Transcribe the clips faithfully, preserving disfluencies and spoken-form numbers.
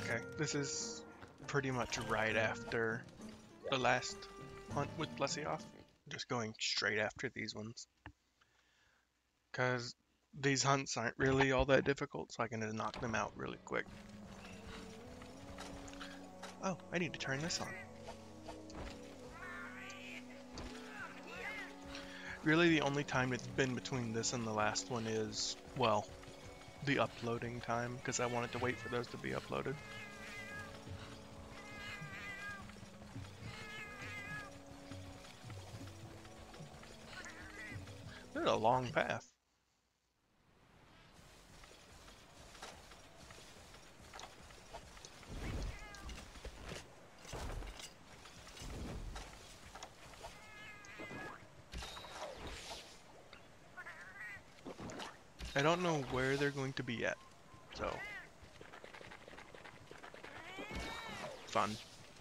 Okay, this is pretty much right after the last hunt with Lesioff. Just going straight after these ones. Because these hunts aren't really all that difficult, so I can just knock them out really quick. Oh, I need to turn this on. Really, the only time it's been between this and the last one is, well, the uploading time, because I wanted to wait for those to be uploaded. There's a long path. I don't know where they're going to be yet, so fun.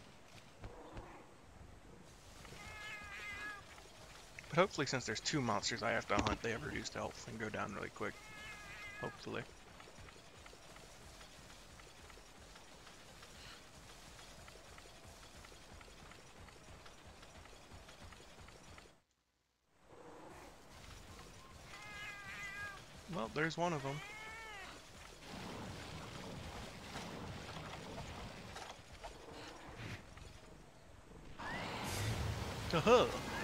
But hopefully, since there's two monsters I have to hunt, they have reduced health and go down really quick. Hopefully. Well, there's one of them. Uh-huh.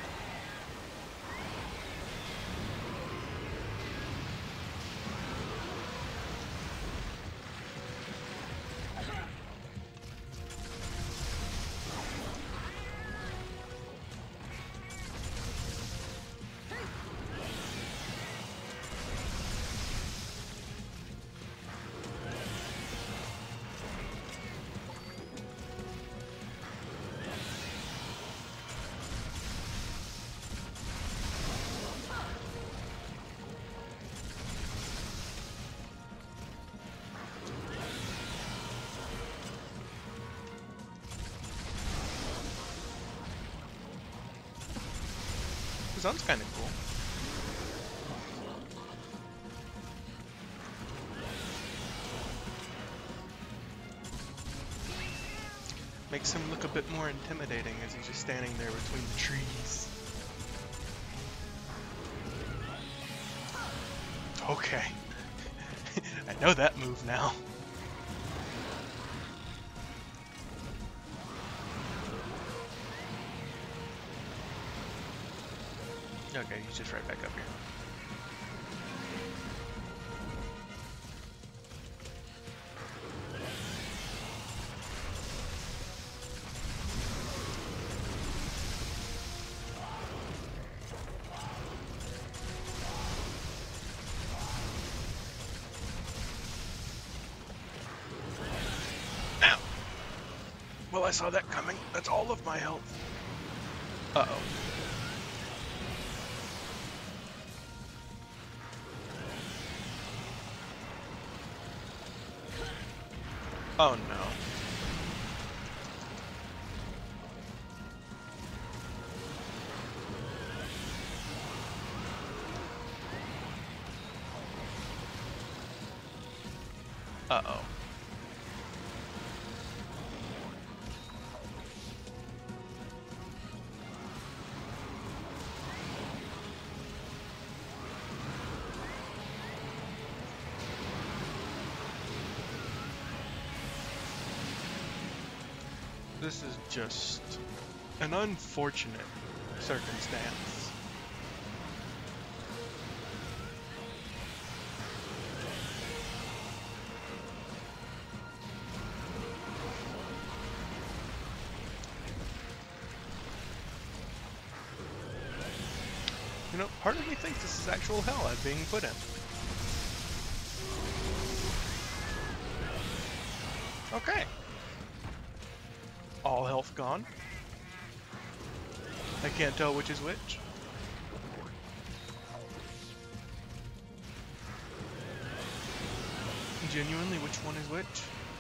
Sounds kind of cool. Makes him look a bit more intimidating as he's just standing there between the trees. Okay. I know that move now. Okay, he's just right back up here. Now! Well, I saw that coming. That's all of my health. Uh-oh. Oh no. Uh-oh. This is just an unfortunate circumstance. You know, part of me thinks this is actual hell I'm being put in. Okay. All health gone. I can't tell which is which. Genuinely, which one is which?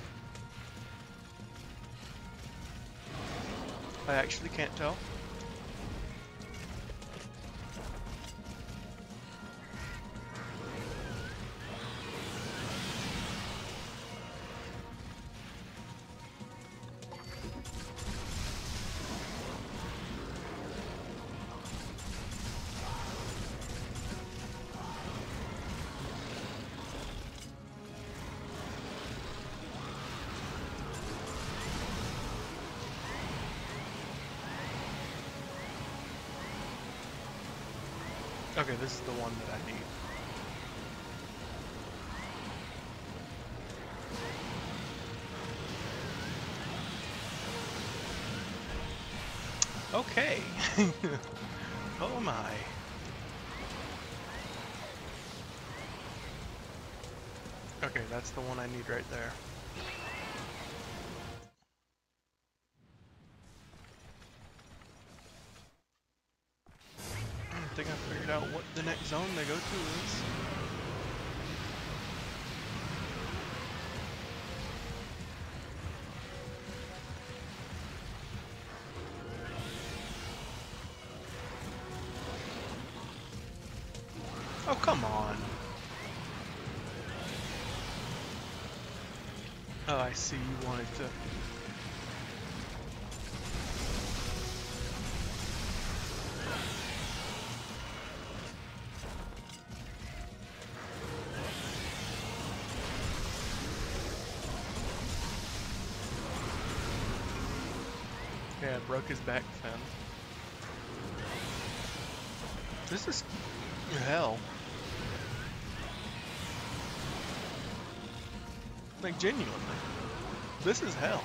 I actually can't tell. Okay, this is the one that I need. Okay. Oh my. Okay, that's the one I need right there. I think I figured out what the next zone they go to is. Oh, come on. Oh, I see you wanted to... Yeah, broke his back fin. This is hell. Like, genuinely. This is hell.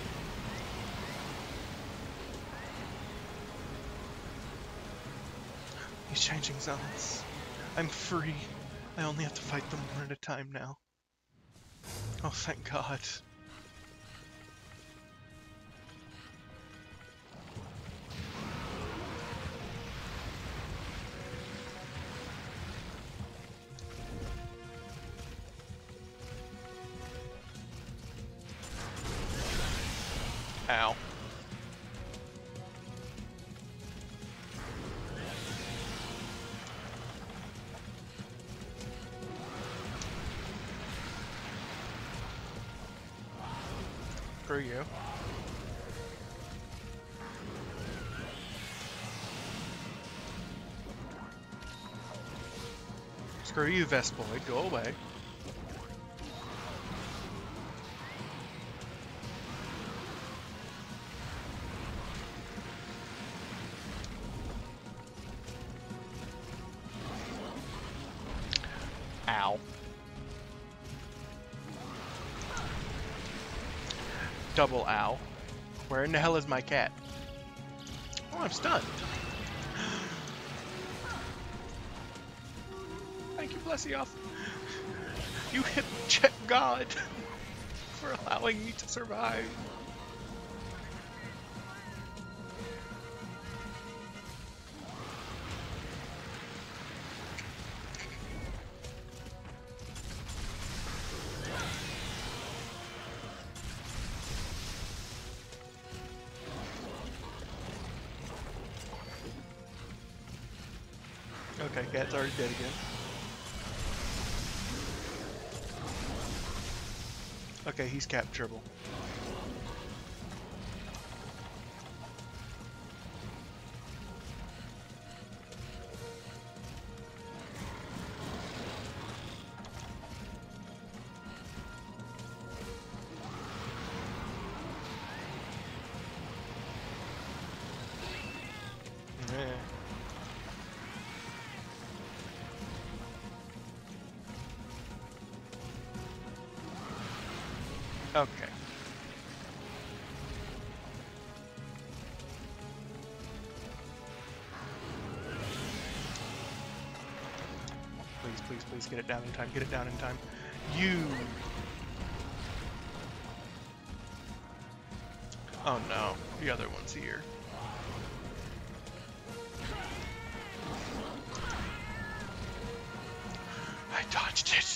He's changing zones. I'm free. I only have to fight them one at a time now. Oh, thank God. Ow. Screw you. Screw you, Vespoid. Go away. Ow. Double ow. Where in the hell is my cat? Oh, I'm stunned. Thank you, Blessioff. You hit check God for allowing me to survive. Okay, cat's already dead again. Okay, he's capturable. Yeah. Okay. Please, please, please get it down in time. Get it down in time. You. Oh no, the other one's here. I dodged it.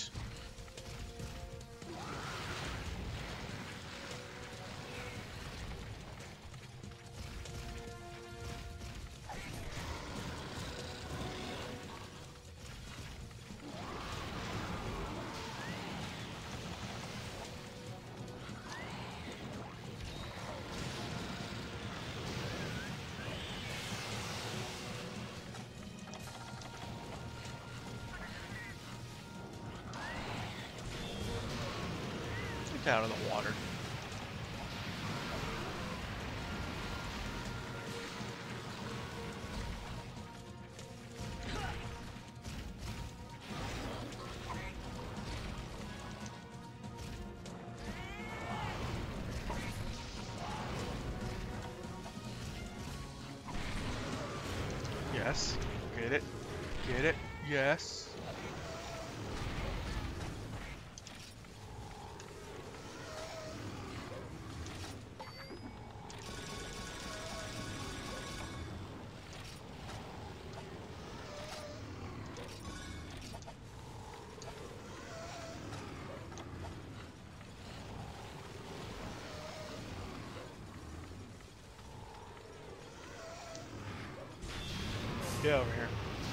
Out of the water. Yes. Get it. Get it. Yes. Get over here.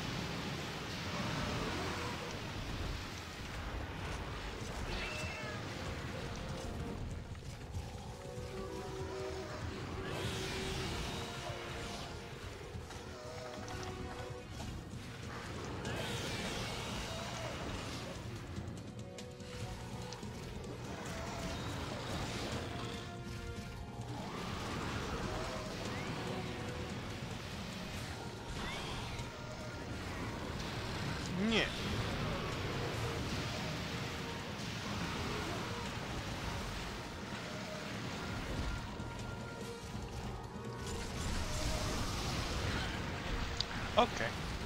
Yeah. Okay.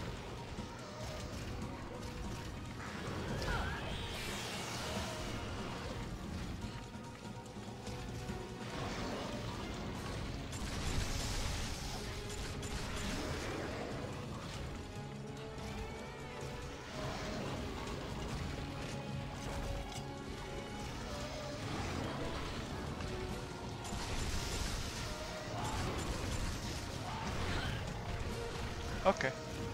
Okay.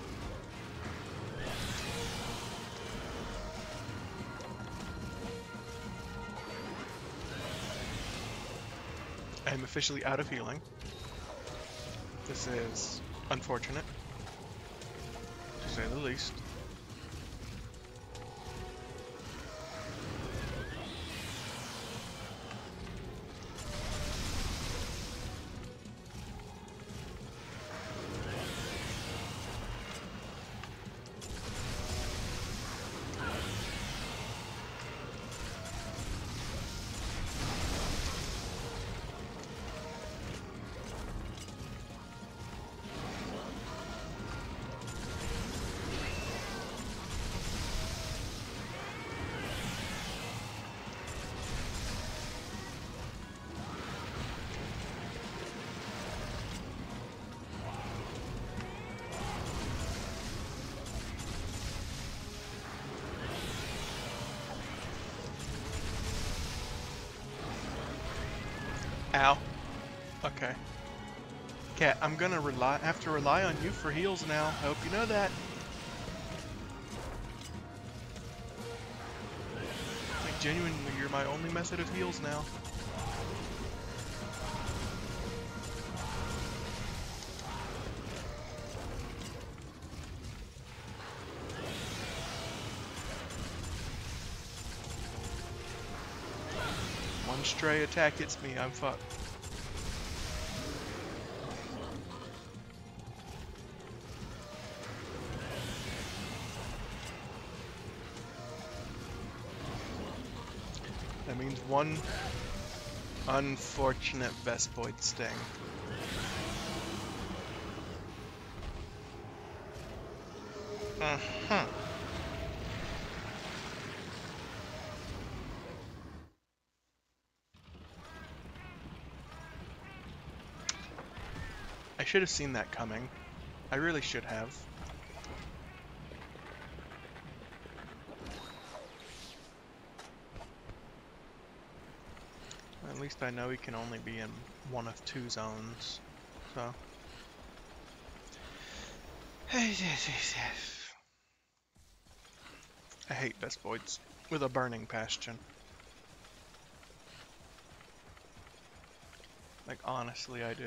I'm officially out of healing. This is unfortunate, to say the least. Ow. Okay. Cat, I'm gonna rely have to rely on you for heals now. I hope you know that. Like, genuinely, you're my only method of heals now. One stray attack hits me, I'm fucked. That means one unfortunate Vespoid sting. Uh-huh. I should have seen that coming. I really should have. At least I know he can only be in one of two zones, so. I hate Vespoids with a burning passion. Like, honestly, I do.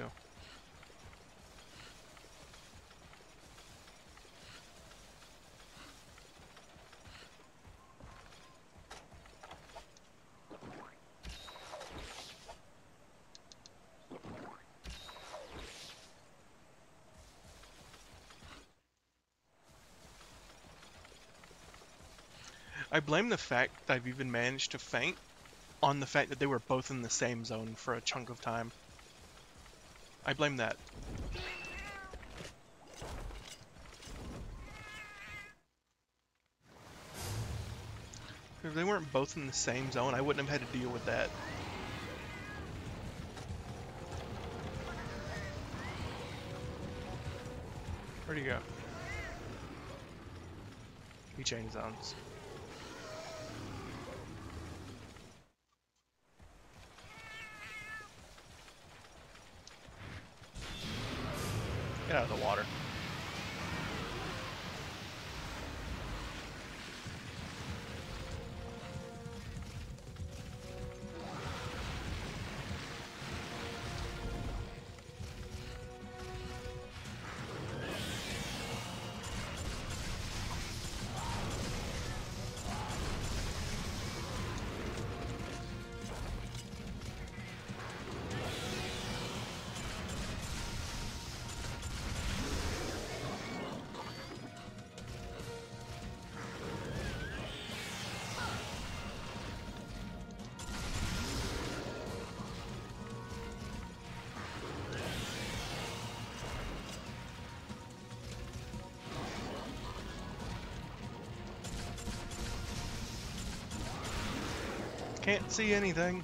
I blame the fact that I've even managed to feint on the fact that they were both in the same zone for a chunk of time. I blame that. If they weren't both in the same zone, I wouldn't have had to deal with that. Where'd he go? He changed zones. Get out of the water. Can't see anything.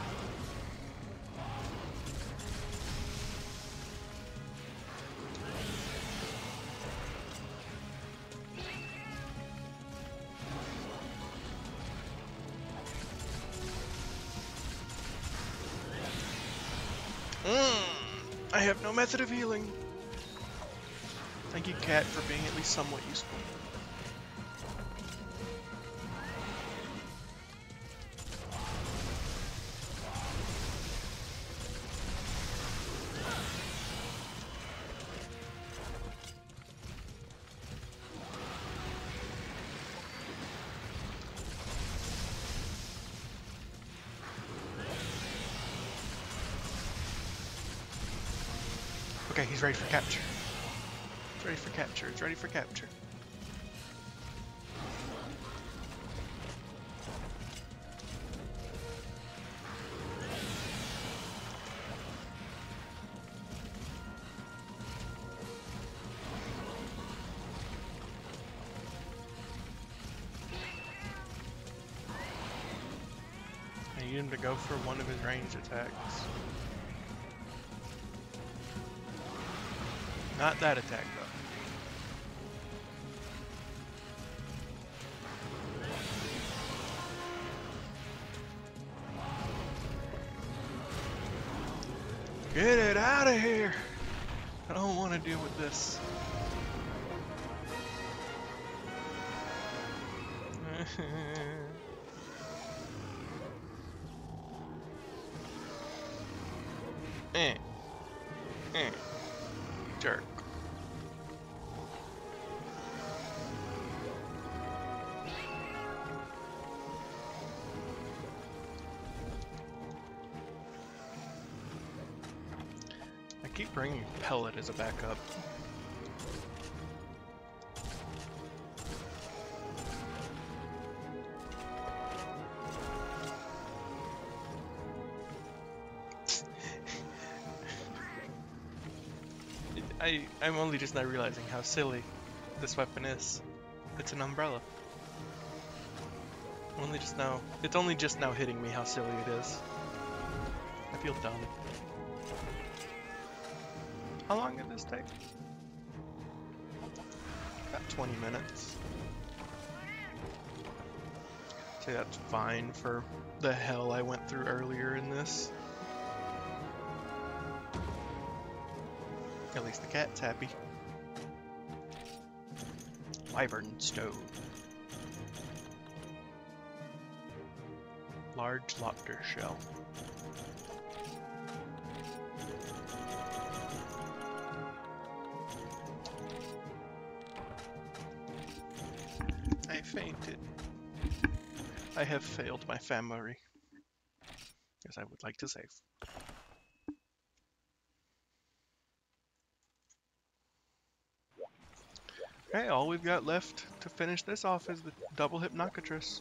Mm, I have no method of healing. Thank you, Cat, for being at least somewhat useful. Okay, he's ready for capture. It's ready for capture. It's ready for capture. I need him to go for one of his ranged attacks. Not that attack, though. Get it out of here! I don't want to deal with this. eh. Eh. Jerk. I keep bringing Pellet as a backup. I, I'm only just now realizing how silly this weapon is. It's an umbrella. Only just now. It's only just now hitting me how silly it is. I feel dumb. How long did this take? About twenty minutes. Say that's fine for the hell I went through earlier in this. At least the cat's happy. Wyvern Stone. Large lobster shell. I fainted. I have failed my family, as I would like to save. Okay, all we've got left to finish this off is the double Hypnocatress.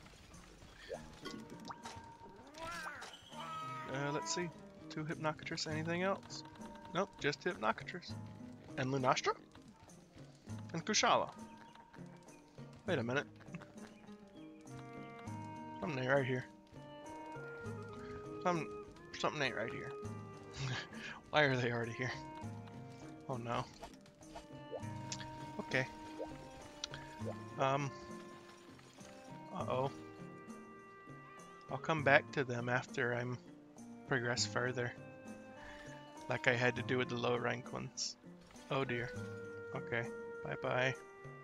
Uh, let's see. Two Hypnocatress, anything else? Nope, just Hypnocatress. And Lunastra? And Kushala. Wait a minute. Something ain't right here. Some, something ain't right here. Why are they already here? Oh no. Okay. Um. Uh-oh. I'll come back to them after I'm progress further. Like I had to do with the low rank ones. Oh dear. Okay. Bye-bye.